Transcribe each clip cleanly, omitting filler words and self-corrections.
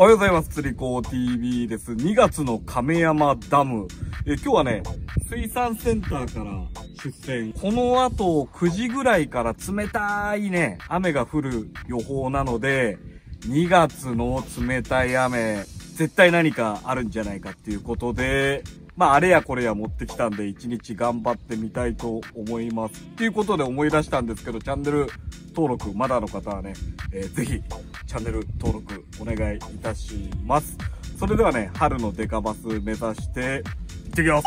おはようございます。釣り子 TV です。2月の亀山ダム。今日はね、水産センターから出船。この後9時ぐらいから冷たいね、雨が降る予報なので、2月の冷たい雨、絶対何かあるんじゃないかっていうことで、あれやこれや持ってきたんで、1日頑張ってみたいと思います。っていうことで思い出したんですけど、チャンネル登録まだの方はね、ぜひチャンネル登録お願いいたします。それではね、春のデカバス目指して行ってきます。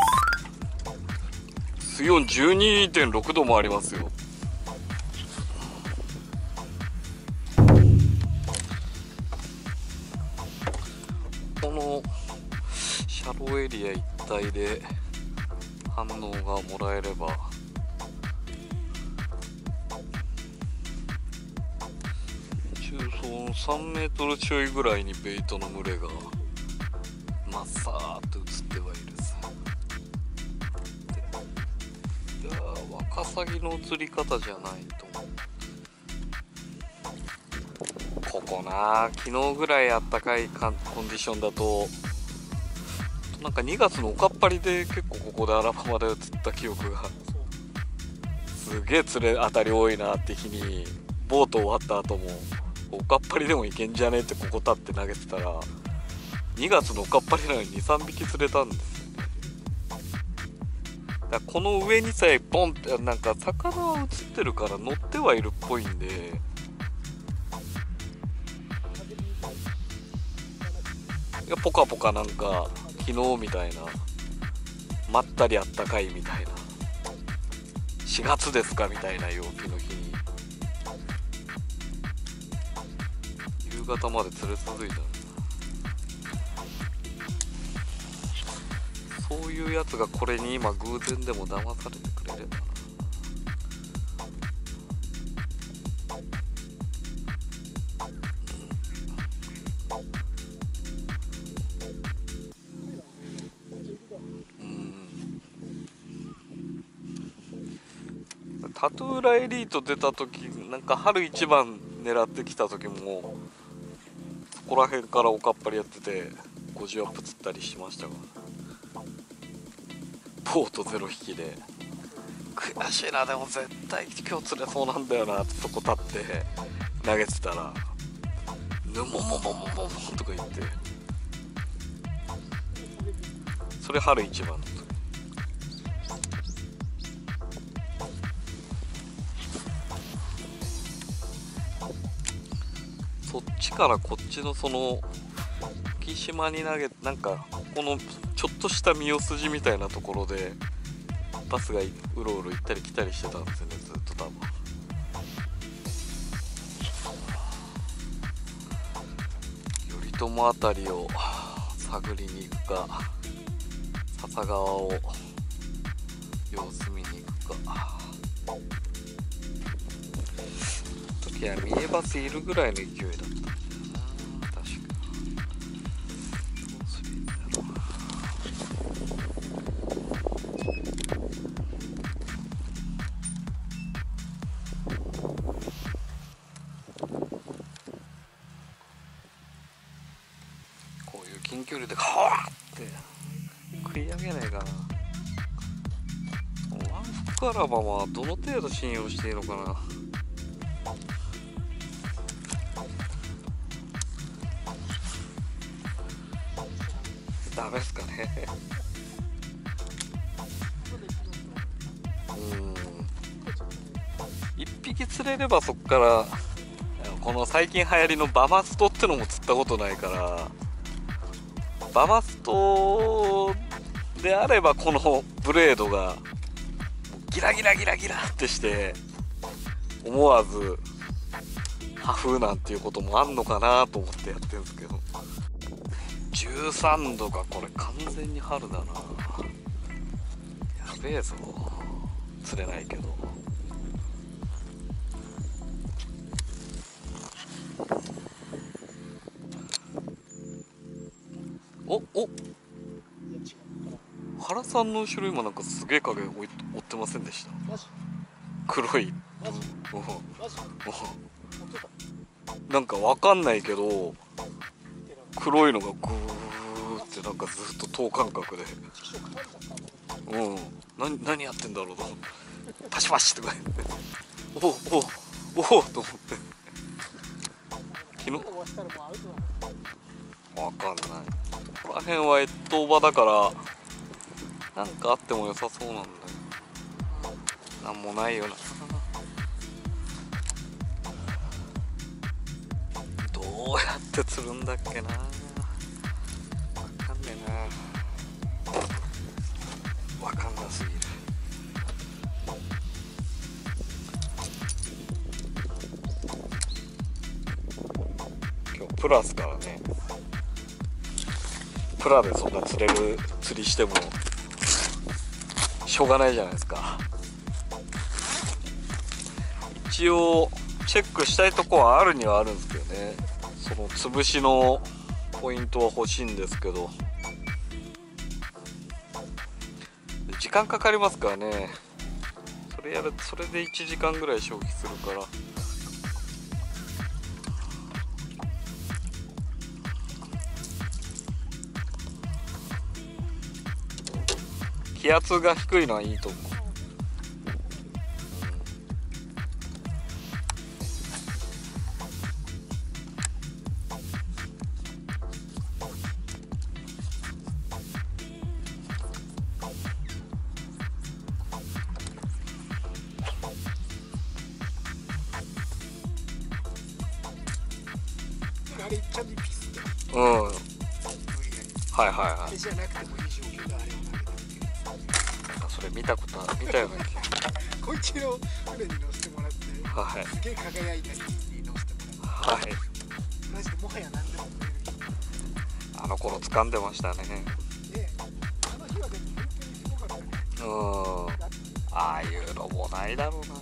水温 12.6 度もありますよ。このシャローエリア一帯で反応がもらえれば、中層3メートルちょいぐらいにベイトの群れがまっさーっと映ってはいるさ。いやー、ワカサギの映り方じゃないと思う。ここな、昨日ぐらいあったかいコンディションだと、なんか2月のおかっぱりで結構ここでアラバマで映った記憶が、すげえ釣れ当たり多いなって日に、ボート終わった後もおかっぱりでもいけんじゃねえってここ立って投げてたら、2月のおかっぱりなのに 2,3 匹釣れたんですよね。だからこの上にさえポンってなんか魚は映ってるから乗ってはいるっぽいんで、いやポカポカなんか昨日みたいなまったりあったかいみたいな、4月ですかみたいな陽気の日に夕方まで釣れ続いたんだ。そういうやつがこれに今偶然でも騙されてくれればな。タトゥーラエリート出た時、なんか春一番狙ってきた時もそこら辺からおかっぱりやってて50アップ釣ったりしましたから、ボートゼロ引きで悔しいな。でも絶対今日釣れそうなんだよなってそこ立って投げてたら、ぬももももももとか言って、それ春一番の時。そっちからこっちのその木島に投げて、なんかこのちょっとした三代筋みたいなところでバスがうろうろ行ったり来たりしてたんですよね、ずっと多分。頼朝あたりを探りに行くか、笹川を様子見に行くか。時は三重バスいるぐらいの勢いだったんだよな、確か。どうすりゃいいんだろうな。こういう近距離でカワーって食い上げないかな。ワンフックアラバはどの程度信用していいのかな。ダメですかね。一匹釣れればそっから、この最近流行りのバマストってのも釣ったことないから、バマストであればこのブレードがギラギラギラギラってして思わず破風なんていうこともあんのかなと思ってやってるんですけど、13度か、これ完全に春だな。やべえぞ、釣れないけど。お原さんの後ろ今なんかすげえ影追ってませんでした？黒い。なんかわかんないけど黒いのがグーってなんかずっと等間隔で、何やってんだろうと思って、パシパシとか言って、おおと思って、昨日わかんない。この辺は越冬場だからなんかあっても良さそうなんだよ。なんもないよな。どうやって釣るんだっけな。わかんねえな。わかんなすぎる。今日プラスからね、プラでそんな釣れる釣りしてもしょうがないじゃないですか。一応チェックしたいとこはあるにはあるんですけどね。その潰しのポイントは欲しいんですけど、時間かかりますからね。それで1時間ぐらい消費するから。気圧が低いのはいいと思う。うん。はいはいはい。じゃなくてもいい状況があれを投げてるけど。それ見たことある。見たような気が。こいつの船に乗せてもらって、はい。すげえ輝いたりに乗せてもらって。はい。マジでもはや何でも乗れる。あの頃掴んでましたね。あの日はでも本当にすごかったね。ああいうのもないだろうな。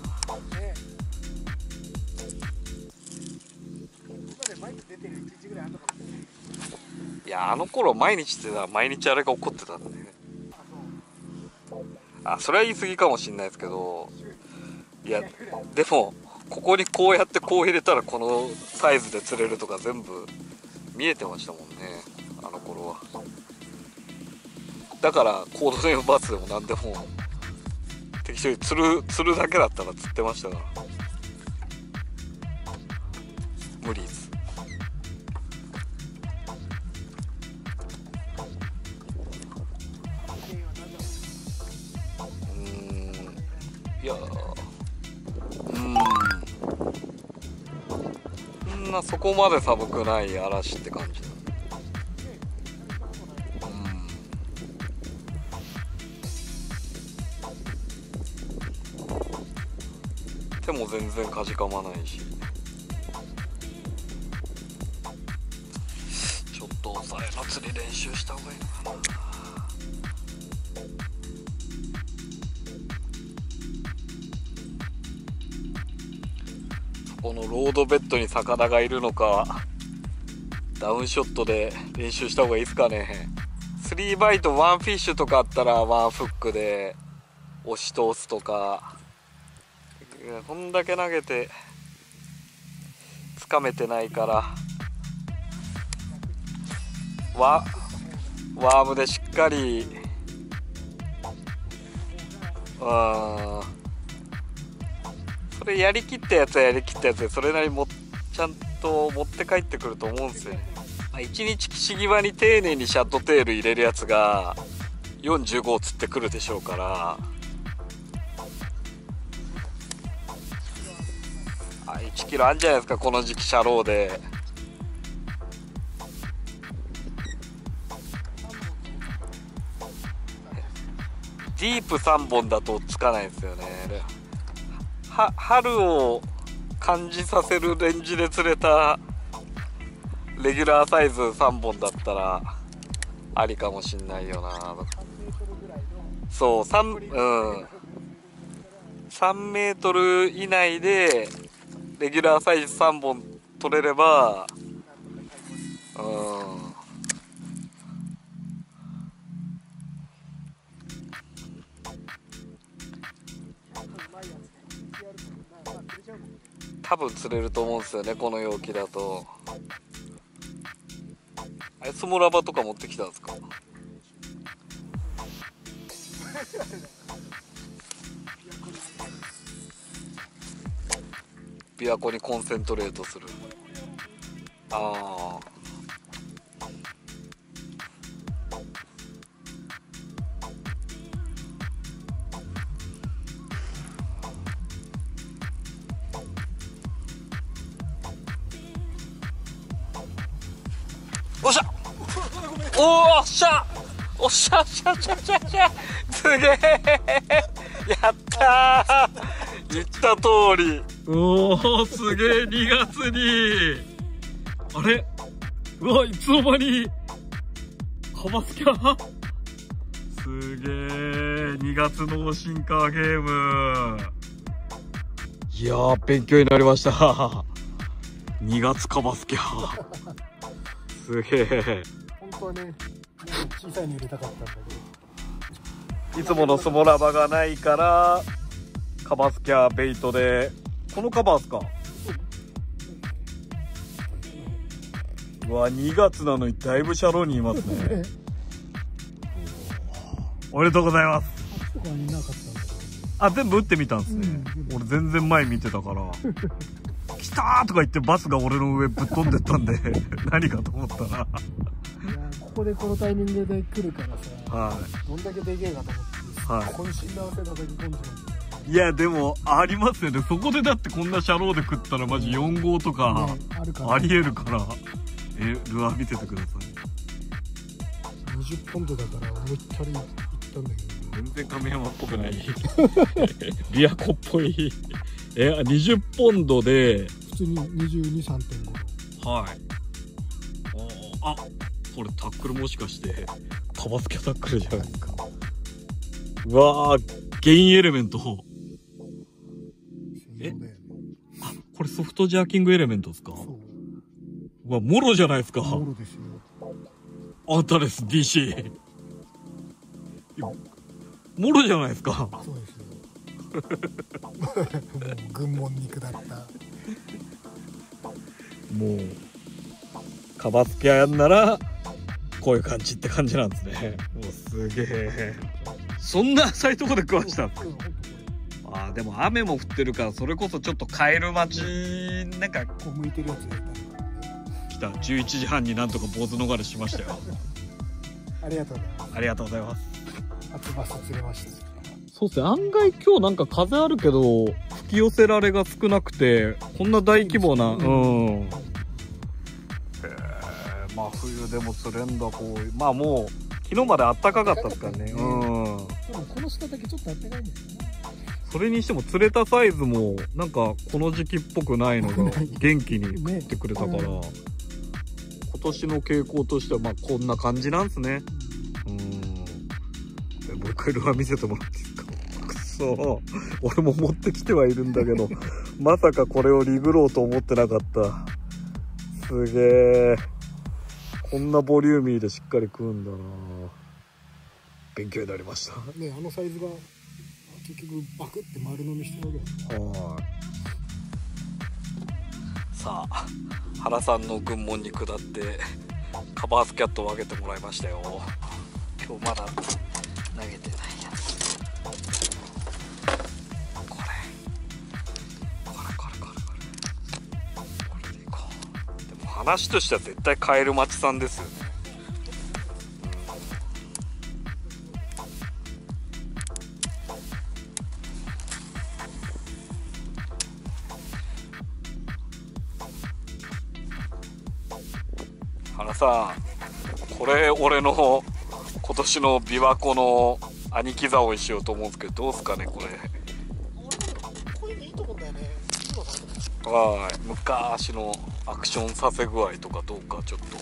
いや、あの頃毎日って毎日あれが起こってたんで、それは言い過ぎかもしれないですけど、いやでもここにこうやってこう入れたらこのサイズで釣れるとか全部見えてましたもんね、あの頃は。だからコードネームバスでも何でも適当に釣るだけだったら釣ってましたから、無理です。いやそこまで寒くない嵐って感じ。手も全然かじかまないし、ちょっと抑えの釣り練習した方がいいのかな。このロードベッドに魚がいるのか、ダウンショットで練習した方がいいですかね。3バイト1フィッシュとかあったら1フックで押し通すとか、こんだけ投げてつかめてないからワームでしっかり、それやりきったやつはやりきったやつでそれなりにちゃんと持って帰ってくると思うんですよね。1日岸際に丁寧にシャットテール入れるやつが45を釣ってくるでしょうから、1キロあるんじゃないですか、この時期シャローで。ディープ3本だとつかないですよね。春を感じさせるレンジで釣れたレギュラーサイズ3本だったらありかもしんないよな。そう、3メートル以内でレギュラーサイズ3本取れれば、多分釣れると思うんですよね、この陽気だと。 あれスモラバとか持ってきたんですか？琵琶湖にコンセントレートする。ああ。おっしゃおっしゃおっしゃおっしゃおっしゃおっしゃおっしゃすげえやったー言った通り。おーすげえ2月にあれうわいつの間にカバスキャすげえ2月のシンカーゲーム。いやー勉強になりました2月カバスキャすげえ。 本当はね小さいの入れたかったんだけど、 いつものスモラバがないからカバスキャベイトで。このカバーっすか？うわ2月なのにだいぶシャロにいますねおめでとうございます。あ全部打ってみたんですね、俺全然前見てたから来たーとか言ってバスが俺の上ぶっ飛んでったんで何かと思ったらいやここでこのタイミングで来るからさ、 はい、 どんだけでけえかと思って、はい、渾身の汗だけ込んでます。 いやでもありますよね。そこでだってこんなシャローで食ったらマジ4号とかありえるから、ルアー見ててください。 20ポンドだから思いったりいったんだけど、 全然亀山っぽくない琵琶湖っぽい20ポンドで普通に22、3.5 はいあこれタックルもしかしてカバスキャタックルじゃないですか。うわーゲインエレメントあこれソフトジャーキングエレメントですか？うわモロじゃないですか。 モロですよ。 アンタレス DC モロじゃないですか。 そうですよもう軍門肉だった。 もうカバスキャやんならこういう感じって感じなんですね。もうすげえそんな浅いとこで食わしたんですか？あでも雨も降ってるからそれこそちょっとカエル待ちなんかこう向いてるやつがいた。来た11時半になんとか坊主逃れしましたよありがとうございます。 ありがとうございます。 初バス釣れました。 そうですね案外今日なんか風あるけど吹き寄せられが少なくてこんな大規模なまあ冬でも釣れんだこうまあもう昨日まであったかかったですからね。でもこの下だけちょっとあったかいんですよね。 それにしても釣れたサイズもなんかこの時期っぽくないのが元気に食ってくれたから、今年の傾向としてはまあこんな感じなんですね。もう一回ルアー見せてもらっていいですか？くそ俺も持ってきてはいるんだけどまさかこれをリグろうと思ってなかった。すげえこんなボリューミーでしっかり食うんだな。勉強になりましたね。あのサイズが結局バクって丸飲みしてるわけだ。 はい。さあ原さんの軍門に下ってカバースキャットをあげてもらいましたよ。今日まだ投げてないやつ。これでいこう。でも話としては絶対カエル待ちさんですよね。原さんこれ俺の今年の琵琶湖の兄貴竿にしようと思うんですけどどうですかねこれ。 これでいいと思うんだよね。 はい、昔のアクションさせ具合とかどうかちょっと。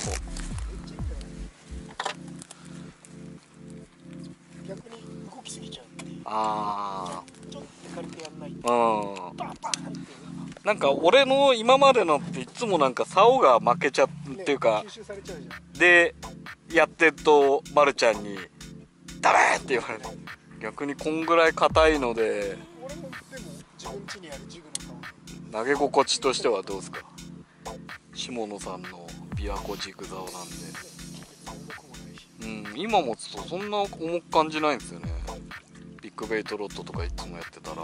逆に動きすぎちゃうっていう。 あちょっと借りてやんないあ、 バンバンってなんか俺の今までのっていつもなんか竿が負けちゃっていうか、 吸収されちゃうじゃん。 でやってるとまるちゃんにダメって言われる。逆にこんぐらい硬いので俺もでも自分家にあるジグの竿投げ心地としてはどうですか？下野さんの琵琶湖ジグ竿なんで。 今持つとそんな重く感じないんですよね。ビッグベイトロッドとかいつもやってたら。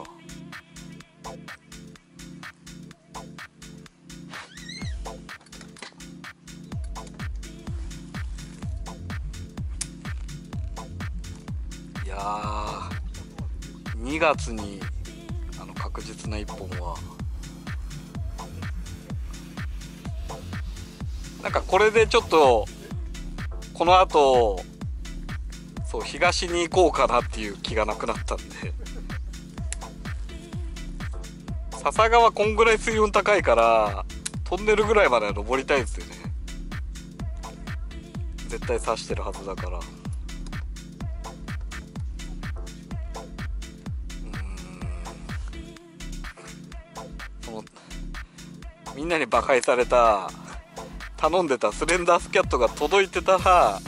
いやー、2月に確実な1本はなんかこれでちょっとこの後そう東に行こうかなっていう気がなくなったんで、笹川こんぐらい水温高いからトンネルぐらいまでは登りたいですよね。絶対刺してるはずだから。みんなに馬鹿にされた頼んでたスレンダースキャットが届いてたら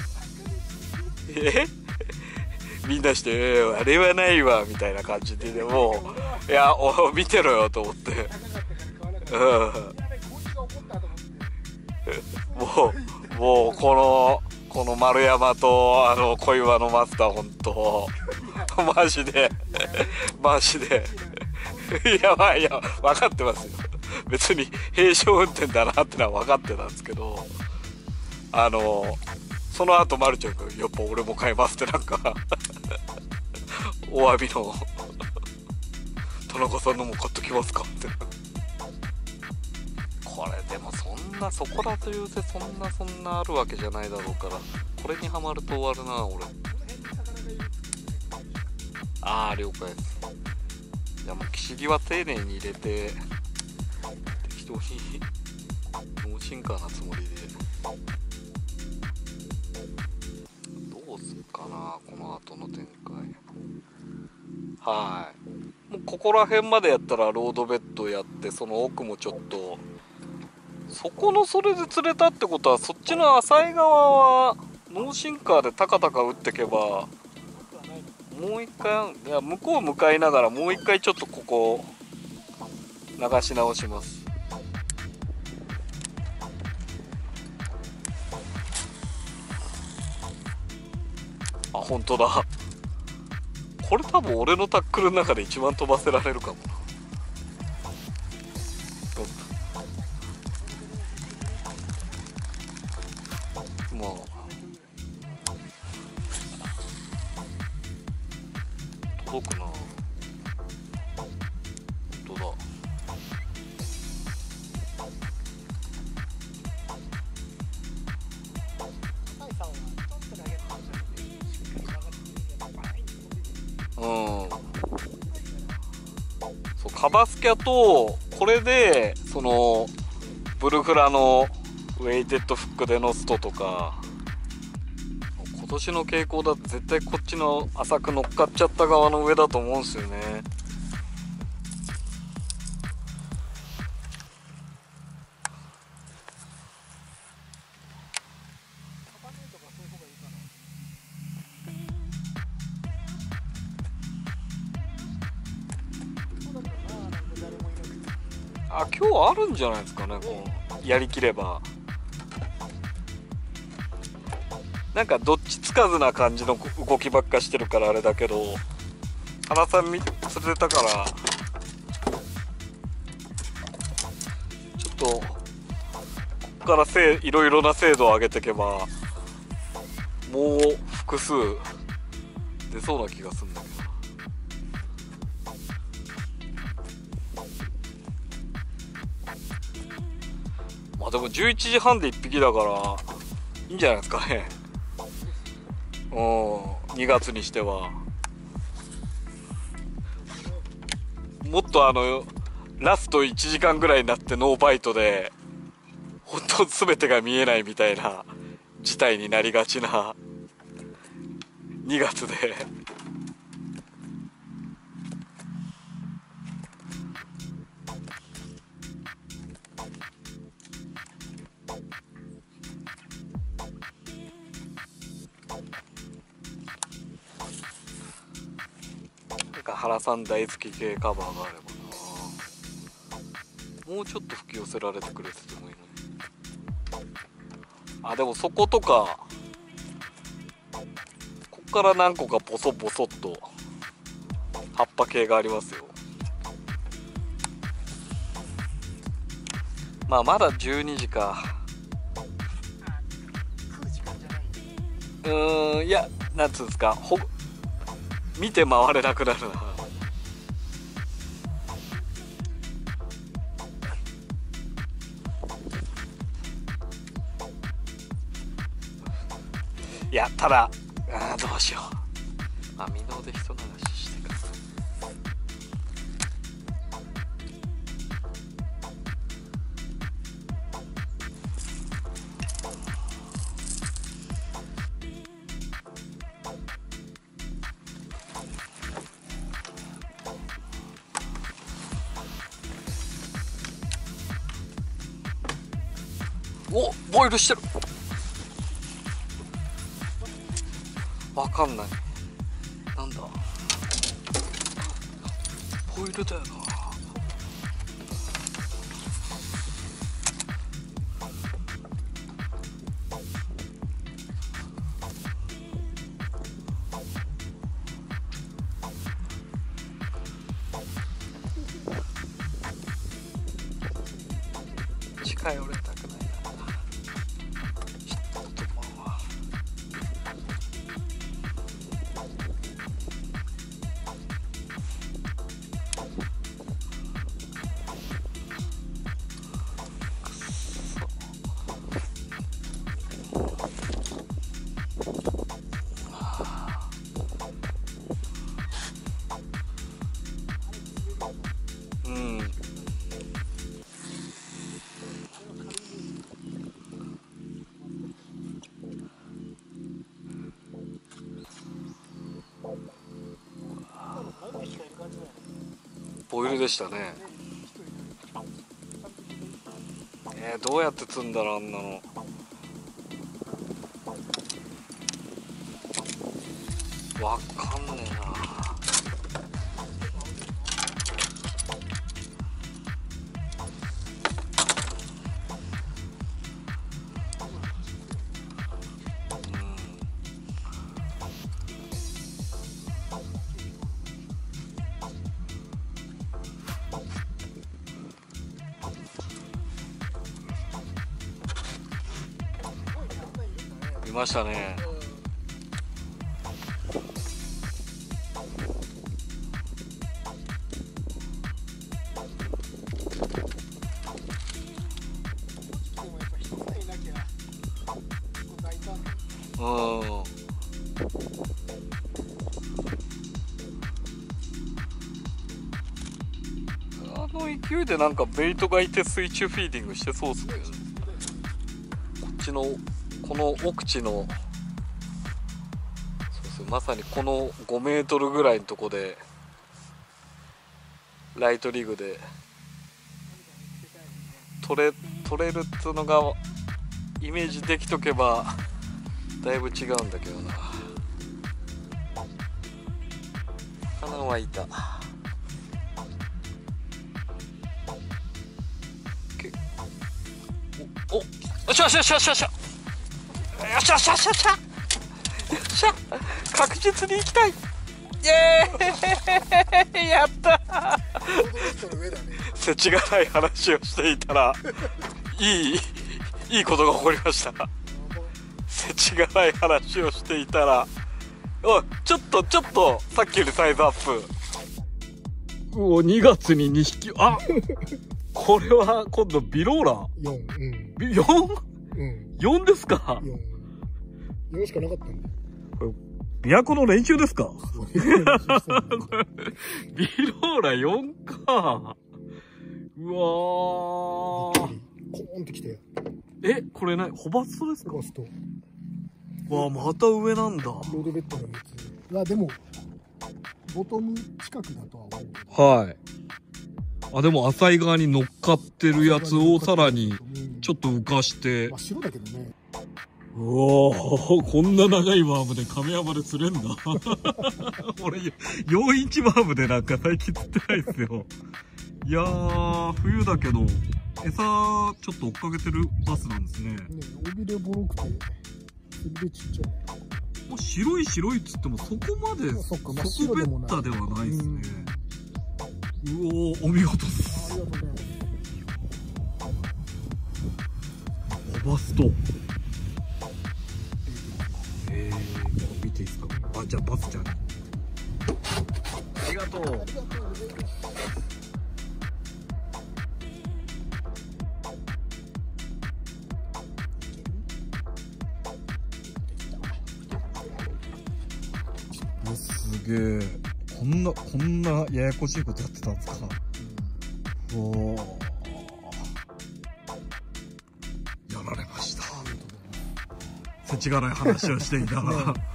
みんなしてあれはないわみたいな感じで、でもいや見てろよと思って、もうこの丸山と小岩のマスター本当マジでいや分かってますよ。別に平常運転だなってのは分かってたんですけど、その後マルちゃんがやっぱ俺も買いますってなんかお詫びの田中さんのも買っときますかってこれでもそこらというせそんなあるわけじゃないだろうから、これにはまると終わるな俺。ああ了解です。じゃあもう岸際丁寧に入れて適当にノーシンカーなつもりでどうすっかなこの後の展開。はい、もうここら辺までやったらロードベッドやって、その奥もちょっとそれで釣れたってことは、そっちの浅い側はノーシンカーでタカタカ打ってけばもう一回、いや向こう向かいながらもう一回ちょっとここ流し直します。あ、本当だ。これ多分俺のタックルの中で一番飛ばせられるかもな。まあ届くな。本当だ。そうカバスキャとこれでそのブルフラのウェイテッドフックでのストとか、今年の傾向だと絶対こっちの浅く乗っかっちゃった側の上だと思うんですよね。あ、今日あるんじゃないですかね、こうやりきれば。なんかどっちつかずな感じの動きばっかしてるからあれだけど、原さん釣れたからちょっとこっからいろいろな精度を上げていけばもう複数出そうな気がするんだけど。まあでも11時半で1匹だからいいんじゃないですかね。2月にしては。もっとラスト1時間ぐらいになってノーバイトで本当全てが見えないみたいな事態になりがちな2月で原さん大好き系カバーがあればな。もうちょっと吹き寄せられてくれててもいいのに。あ、でもそことかっから何個かボソボソっと葉っぱ系がありますよ。まあまだ12時か。いや、なんつうんですか、見て回れなくなるな。いや、ただどうしよう。網ので人流ししてから。お、ボイルしてる。わかんない。なんだ。ボイルだよな。近寄れたくないな。ちょっとまあ。うん。ボイルでしたね。どうやって釣んだろう、あんなの。わかんねえな。いましたね。うん。あの勢いでなんかベイトがいて水中フィーディングしてそうっすけどね。こっちのこの奥地の、そうそう、まさにこの5メートルぐらいのとこでライトリグで取れるっつうのがイメージできとけばだいぶ違うんだけどな。花はいた。お、よっしゃよっしゃよっしゃよっしゃよっしゃよっしゃよっしゃよっしゃよっしゃ、確実に行きたい。イエーイやった世知辛い話をしていたらいいことが起こりました。世知辛い話をしていたら、おい、ちょっとさっきよりサイズアップ。2月に2匹。あこれは今度ビローラ 4？4？ 4ですか。 4しかなかったんだ。 琵琶湖の練習ですか。ビローラ4か。うわー。 コーンってきて。 これホバストですか。 ホバスト。 わあ、また上なんだ。 ロードベッドのやつ。でもボトム近くだとは思う。 はい。あ、でも浅い側に乗っかってるやつをさらにちょっと浮かして。 真っ白だけどね。 うわー、こんな長いワームで亀山で釣れんだ。俺4インチワームでなんか最近釣ってないですよ。いやー、冬だけど餌ちょっと追っかけてるバスなんですね。 尾びれボロくて、それでちっちゃい。 白い白いっつってもそこまでそっか、真っ底べ白でもない。 ったではないですね。うおー、お見事であす。 りがとうございます。 コバスト。見ていいですか。あ、じゃあバスちゃん。ありがとう。 ありがとうございます。 すげえ。こんなややこしいことやってたんですか。おお。やられました。世知辛い話をしていたら。 しょ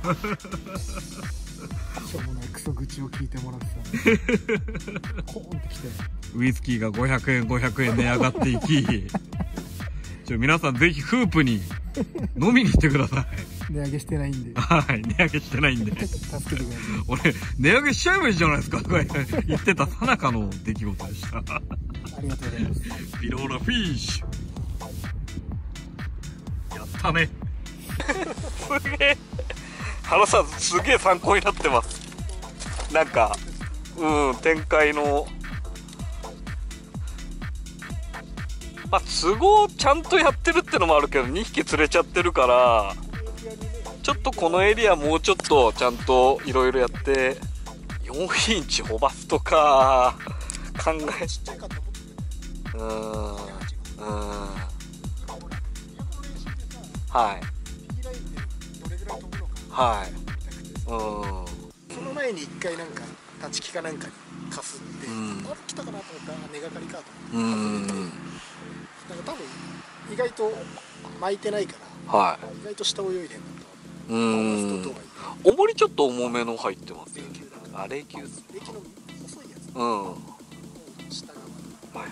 うもないクソ愚痴を聞いてもらってた。コーンってきて。 ウイスキーが500円500円値上がっていき。皆さんぜひフープに飲みに行ってください。 値上げしてないんで。 はい、値上げしてないんで。 助けてください。 俺、値上げしちゃえばいいじゃないですか。言ってたさなかの出来事でした。 ありがとうございます。 ビローラフィッシュ。やったね。すげえ。原さん、すげえ参考になってます。なんか、展開の。まあ、都合ちゃんとやってるってのもあるけど、2匹釣れちゃってるから、ちょっとこのエリアもうちょっとちゃんといろいろやって、4インチホバスとか、考え、はい。はい。 その前に一回なんか立ち木かなんかにかすって、あれ来たかなと思ったら根がかりかと思って、なんか多分意外と巻いてないから、 はい。 意外と下泳いでんだと。 重りちょっと重めの入ってますよね。あ、0級っす。 レキの細いやつ。下がはい。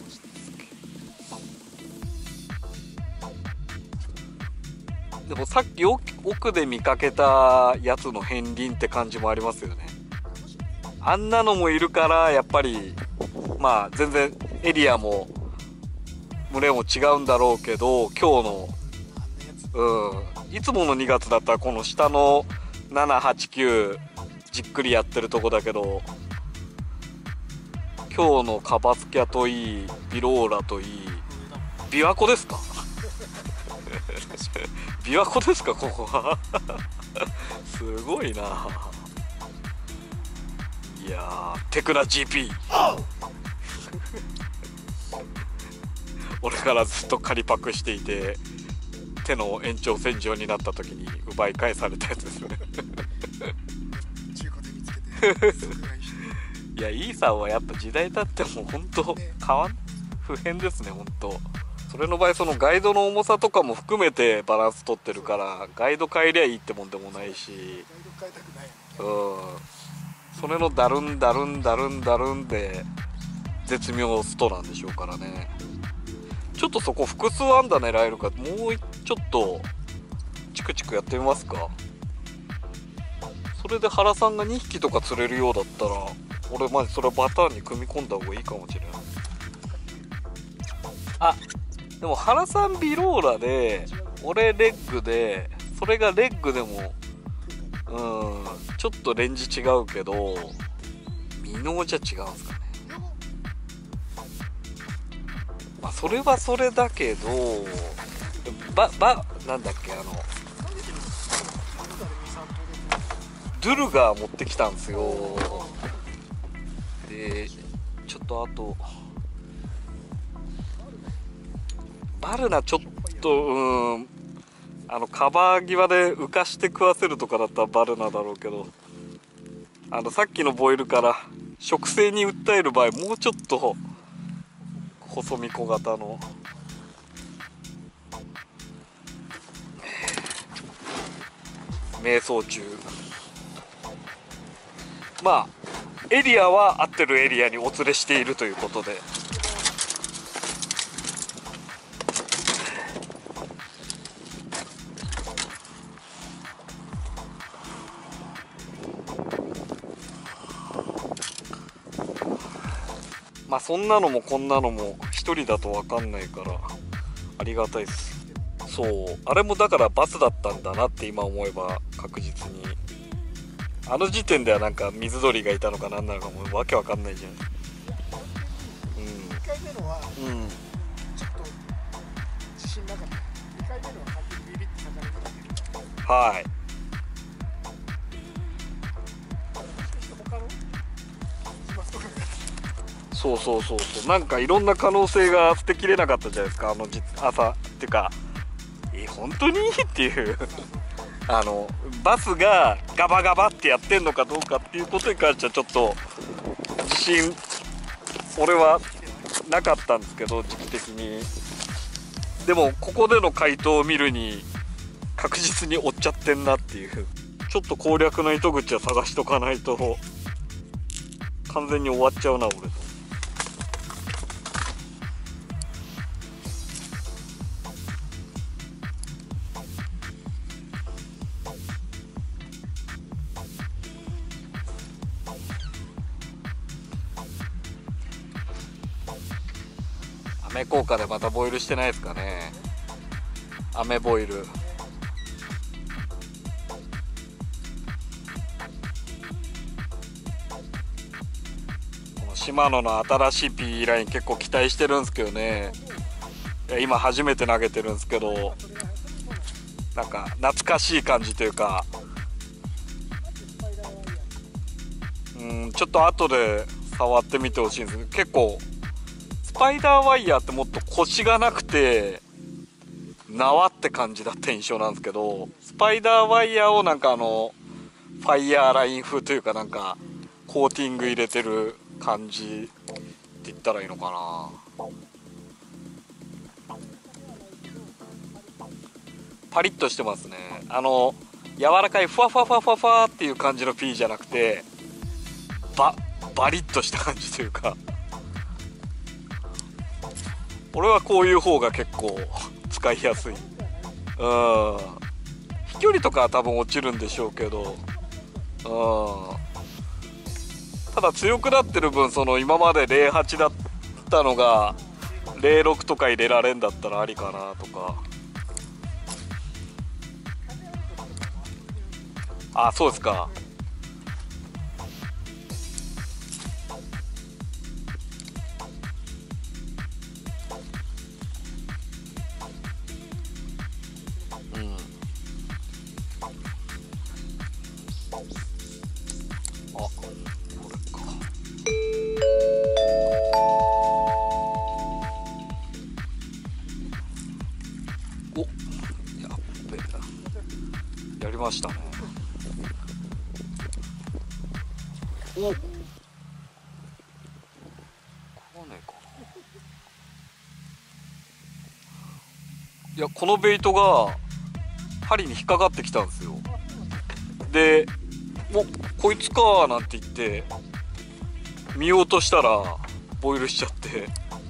でもさっき奥で見かけたやつの片鱗って感じもありますよね。あんなのもいるからやっぱりまあ全然エリアも群れも違うんだろうけど、今日のいつもの2月だったらこの下の7、8、9じっくりやってるとこだけど、今日のカバスキャといいビローラといい、琵琶湖ですか。琵琶湖ですか、ここは。すごいな。いやー、テクナ GP。俺からずっと仮パクしていて、手の延長線上になった時に奪い返されたやつですよね。 中古で見つけていや、イーサーはやっぱ時代経っても本当変わん不変ですね。本当それの場合、そのガイドの重さとかも含めてバランス取ってるから、ガイド変えりゃいいってもんでもないし、 ガイド変えたくないよね。 それのダルンダルンダルンダルンで絶妙ストなんでしょうからね。ちょっとそこ複数アンダー狙えるか、もうちょっとチクチクやってみますか。それで原さんが2匹とか釣れるようだったら、俺マジそれバターンに組み込んだ方がいいかもしれない。あ、でも原さんビローラで俺レッグで、それがレッグでもちょっとレンジ違うけど、ミノーじゃ違うんすかね。まあそれはそれだけど、なんだっけ、ドゥルガー持ってきたんですよ。でちょっとあとバルナちょっとカバー際で浮かして食わせるとかだったらバルナだろうけど、さっきのボイルから食性に訴える場合、もうちょっと細身小型の瞑想中。まあエリアは合ってるエリアにお連れしているということで、まあそんなのもこんなのも一人だと分かんないからありがたいです。 そう、あれもだからバスだったんだなって今思えば確実に。あの時点ではなんか水鳥がいたのか何なのかもうわけわかんないじゃん。 1回目のは、ちょっと自信なかった。2回目のは完全にビビって魚が出てる。 はい。 他のニジマスとかがそうそうそうそう、なんかいろんな可能性が捨てきれなかったじゃないですか、あの朝っていうか、本当にっていうバスがガバガバってやってんのかどうかっていうことに関してはちょっと自信俺はなかったんですけど、時期的に。でもここでの回答を見るに確実に追っちゃってんなっていう、ちょっと攻略の糸口は探しとかないと完全に終わっちゃうな俺と。雨効果でまたボイルしてないですかね。雨ボイル。このシマノの新しい P ライン結構期待してるんですけどね。今初めて投げてるんですけど、なんか懐かしい感じというか、ちょっと後で触ってみてほしいんですけど、結構スパイダーワイヤーってもっとコシがなくて縄って感じだった印象なんですけど、スパイダーワイヤーをなんかファイヤーライン風というか、なんかコーティング入れてる感じって言ったらいいのかな。パリッとしてますね。柔らかいふわふわふわふわふわっていう感じの P じゃなくて、バリッとした感じというか、俺はこういう方が結構使いやすい。飛距離とかは多分落ちるんでしょうけど、ただ強くなってる分、今まで08だったのが06とか入れられんだったらありかなとか。あ、そうですか。やりましたね。お、来ねえかな。いや、このベイトが針に引っかかってきたんですよ。で、こいつかなんて言って見ようとしたらボイルしちゃって、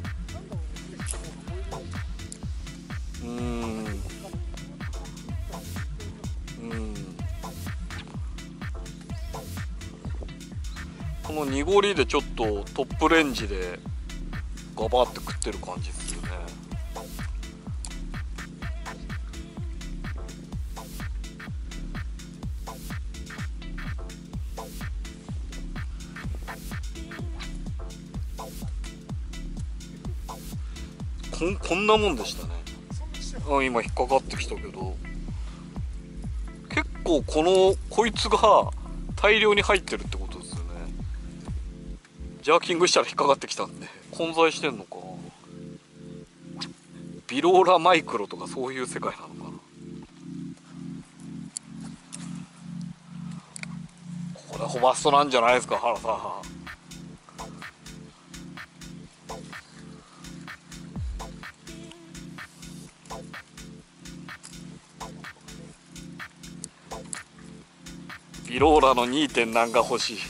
この濁りでちょっとトップレンジでガバって食ってる感じですよね。こんなもんでしたね。今引っかかってきたけど、結構こいつが大量に入ってるってことですよね。ジャーキングしたら引っかかってきたんで混在してんのか。ビローラマイクロとかそういう世界なのかな。これホバストなんじゃないですか、原さん。ビローラの 2. 点何が欲しい。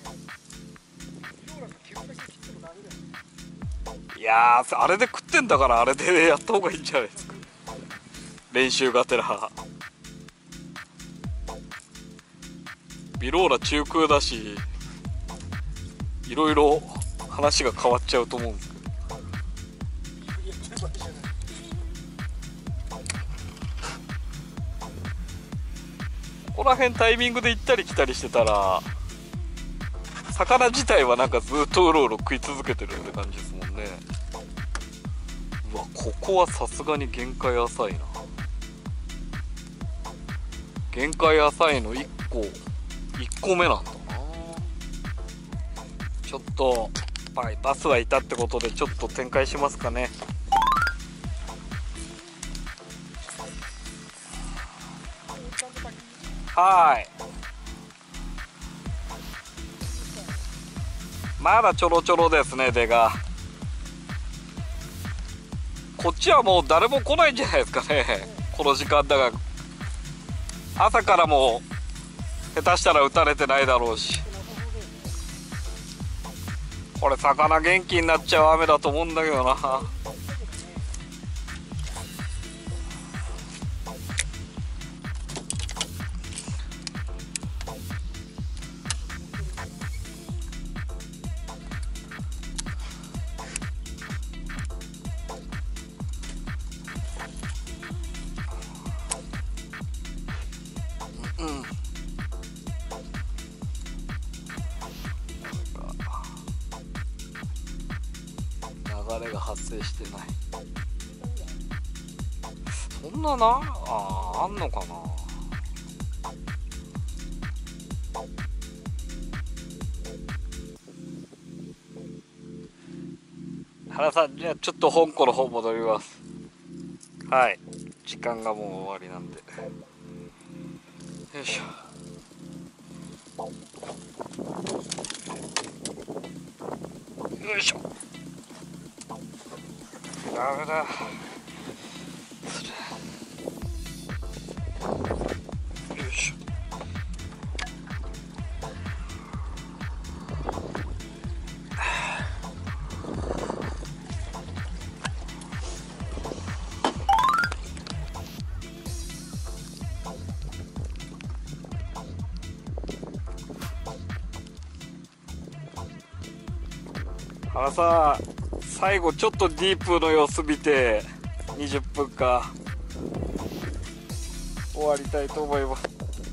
いやー、あれで食ってんだから、あれでやった方がいいんじゃないですか、練習がてら。ビローラ中空だし、いろいろ話が変わっちゃうと思うんですけど。 ここら辺タイミングで行ったり来たりしてたら、魚自体はなんかずっとうろうろ食い続けてるって感じですもんね。うわ、ここはさすがに限界浅いな。限界浅いの1個目なんだな。ちょっとバスはいたってことでちょっと展開しますかね。はい、まだちょろちょろですね。出がこっちはもう誰も来ないんじゃないですかね、この時間だが。朝からも下手したら打たれてないだろうし、これ魚元気になっちゃう雨だと思うんだけどな。流れが発生してない。そんなあんのかな。原さん、じゃあちょっと本校の方戻ります。はい、時間がもう終わりなんで。よいしょ。よいしょ。ダメだ。よいしょ。原さん、最後ちょっとディープの様子見て20分か終わりたいと思います。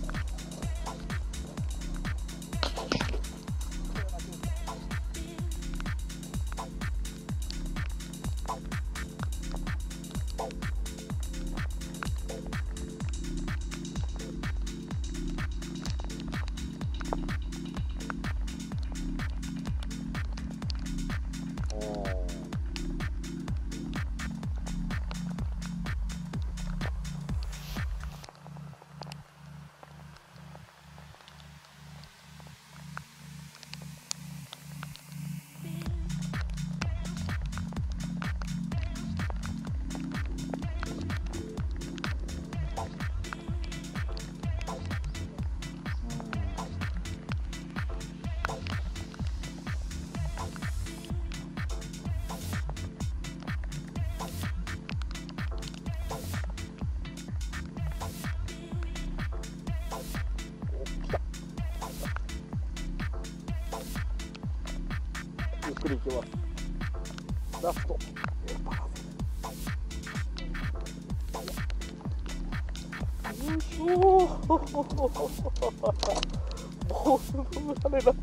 ゆっくり行きます。ラスト。よいしょー。もうすぐ村でラスト。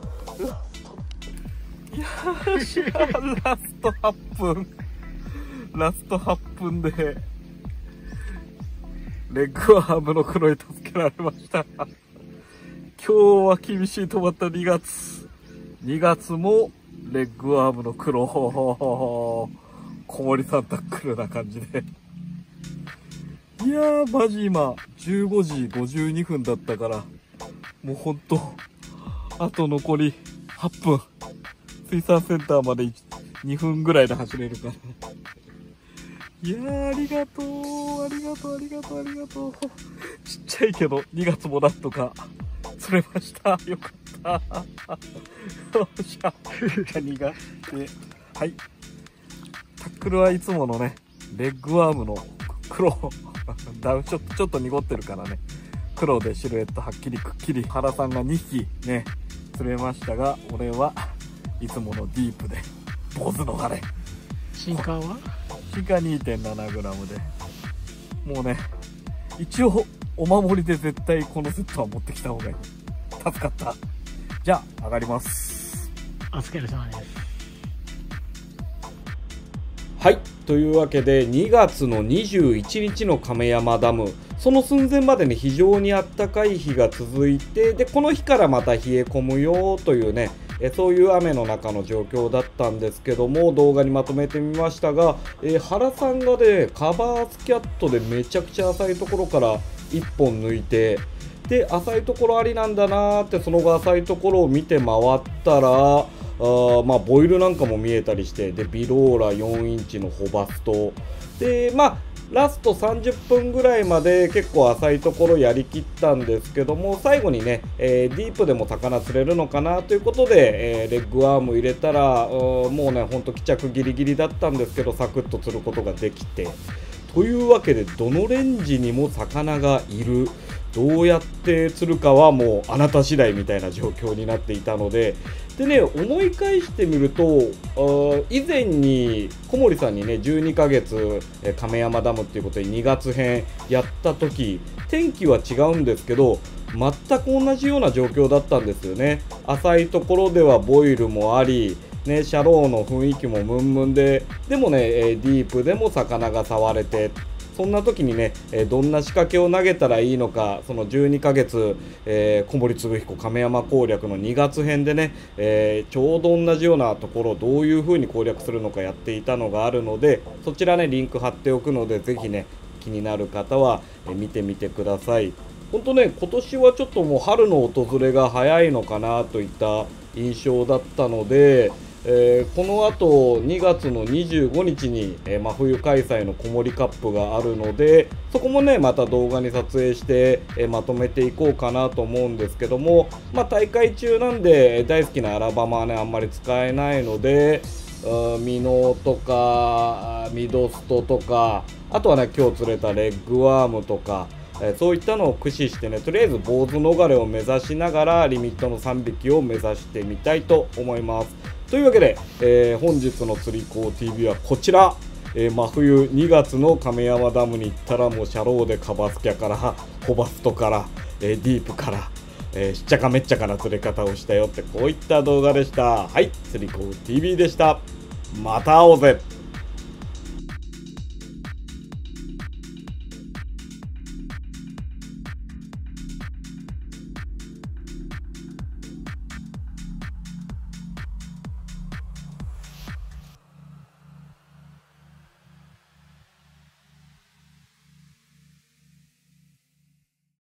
よっしゃー、ラスト8分。ラスト8分で、レッグアームの黒に助けられました。今日は厳しいと思った2月。2月もレッグアームの黒、小森さんタックルな感じで。いやー、マジ今、15時52分だったから、もうほんと、あと残り8分。水産センターまで2分ぐらいで走れるから。いやー、ありがとう、ありがとう、ありがとう、ありがとう。ちっちゃいけど、2月もなんとか釣れました。よかった。よっしゃ。2月で。はい。タックルはいつものね、レッグアームの黒。ダウンちょっと濁ってるからね。黒でシルエットはっきりくっきり。原さんが2匹ね、釣れましたが、俺はいつものディープで、坊主の晴れ。 シンカーはシンカー 2.7g で。もうね、一応お守りで絶対このセットは持ってきた方がいい。助かった。じゃあ、上がります。 お疲れ様です。 はい。というわけで、2月の21日の亀山ダム、その寸前までね、非常にあったかい日が続いて、で、この日からまた冷え込むよというね、そういう雨の中の状況だったんですけども、動画にまとめてみましたが、原さんがね、カバースキャットでめちゃくちゃ浅いところから1本抜いて、で、浅いところありなんだなーって、その後浅いところを見て回ったら、まあ、ボイルなんかも見えたりして、で、ビローラ4インチのホバスト。で、まあ、ラスト30分ぐらいまで結構浅いところやりきったんですけども、最後にね、ディープでも魚釣れるのかなということで、レッグワーム入れたら、もうね、ほんと帰着ギリギリだったんですけど、サクッと釣ることができて。というわけで、どのレンジにも魚がいる。どうやって釣るかはもうあなた次第みたいな状況になっていたので、でね、思い返してみると、以前に小森さんにね、12ヶ月亀山ダムっていうことで2月編やった時、天気は違うんですけど、全く同じような状況だったんですよね。浅いところではボイルもあり、ね、シャローの雰囲気もムンムンで、でもね、ディープでも魚が触れて、そんな時にね、どんな仕掛けを投げたらいいのか、その12ヶ月、小森嗣彦亀山攻略の2月編でね、ちょうど同じようなところをどういう風に攻略するのかやっていたのがあるので、そちらね、リンク貼っておくので、ぜひね、気になる方は見てみてください。本当ね、今年はちょっともう春の訪れが早いのかなといった印象だったので、この後2月の25日に、真冬開催の小森カップがあるので、そこもねまた動画に撮影して、まとめていこうかなと思うんですけども、まあ、大会中なんで大好きなアラバマはねあんまり使えないので、ミノとかミドストとか、あとはね今日釣れたレッグワームとか、そういったのを駆使してね、とりあえず坊主逃れを目指しながらリミットの3匹を目指してみたいと思います。というわけで、本日の釣り子 TV はこちら、真冬2月の亀山ダムに行ったらもうシャローでカバスキャからホバストから、ディープから、しっちゃかめっちゃかな釣れ方をしたよって、こういった動画でした。はい、釣り子 TV でした。また会おうぜ。